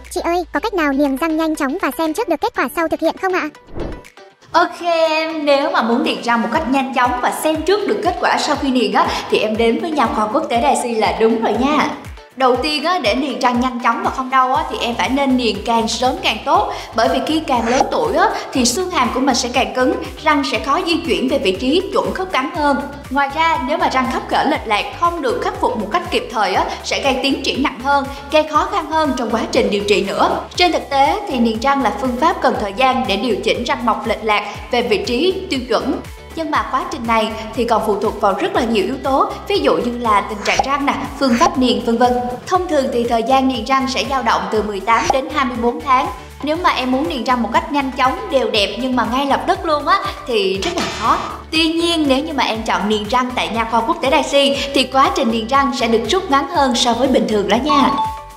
Chị ơi, có cách nào niềng răng nhanh chóng và xem trước được kết quả sau thực hiện không ạ? Ok em, nếu mà muốn niềng răng một cách nhanh chóng và xem trước được kết quả sau khi niềng á, thì em đến với Nha khoa Quốc tế Daisy là đúng rồi nha. Đầu tiên á, để niềng răng nhanh chóng và không đau á, thì em phải nên niềng càng sớm càng tốt. Bởi vì khi càng lớn tuổi á, thì xương hàm của mình sẽ càng cứng, răng sẽ khó di chuyển về vị trí chuẩn khớp cắn hơn. Ngoài ra, nếu mà răng khắp khểnh lệch lạc không được khắc phục một cách kịp thời á, sẽ gây tiến triển nặng hơn, gây khó khăn hơn trong quá trình điều trị nữa. Trên thực tế thì niềng răng là phương pháp cần thời gian để điều chỉnh răng mọc lệch lạc về vị trí tiêu chuẩn. Nhưng mà quá trình này thì còn phụ thuộc vào rất là nhiều yếu tố, ví dụ như là tình trạng răng nè, phương pháp niềng vân vân. Thông thường thì thời gian niềng răng sẽ dao động từ 18 đến 24 tháng. Nếu mà em muốn niềng răng một cách nhanh chóng, đều đẹp nhưng mà ngay lập tức luôn á thì rất là khó. Tuy nhiên nếu như mà em chọn niềng răng tại Nha khoa Quốc tế Daisy thì quá trình niềng răng sẽ được rút ngắn hơn so với bình thường đó nha.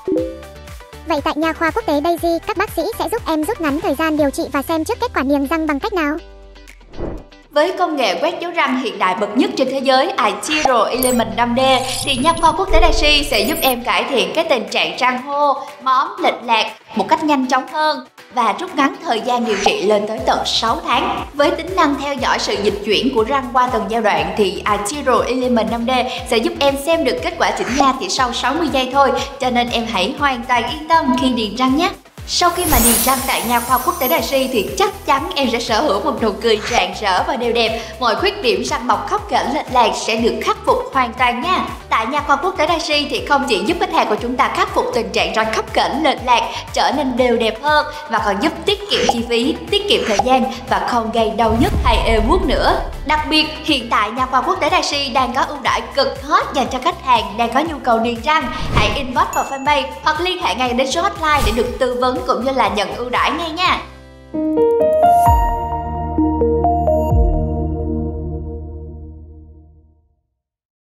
Vậy tại Nha khoa Quốc tế Daisy, các bác sĩ sẽ giúp em rút ngắn thời gian điều trị và xem trước kết quả niềng răng bằng cách nào? Với công nghệ quét dấu răng hiện đại bậc nhất trên thế giới iTero Element 5D thì Nha khoa Quốc tế Daisy sẽ giúp em cải thiện cái tình trạng răng hô, móm, lệch lạc một cách nhanh chóng hơn và rút ngắn thời gian điều trị lên tới tận 6 tháng. Với tính năng theo dõi sự dịch chuyển của răng qua từng giai đoạn thì iTero Element 5D sẽ giúp em xem được kết quả chỉnh nha chỉ sau 60 giây thôi, cho nên em hãy hoàn toàn yên tâm khi niềng răng nhé. Sau khi mà niềng răng tại Nha khoa Quốc tế Daisy thì chắc chắn em sẽ sở hữu một nụ cười rạng rỡ và đều đẹp. Mọi khuyết điểm răng mọc khóc khểnh lệch lạc sẽ được khắc phục hoàn toàn nha. Tại Nha khoa Quốc tế Daisy thì không chỉ giúp khách hàng của chúng ta khắc phục tình trạng răng khóc khểnh lệch lạc trở nên đều đẹp hơn, mà còn giúp tiết kiệm chi phí, tiết kiệm thời gian và không gây đau nhức hay ê buốt nữa. Đặc biệt, hiện tại Nha khoa Quốc tế Daisy đang có ưu đãi cực hot dành cho khách hàng đang có nhu cầu niềng răng. Hãy inbox vào fanpage hoặc liên hệ ngay đến số hotline để được tư vấn cũng như là nhận ưu đãi ngay nha.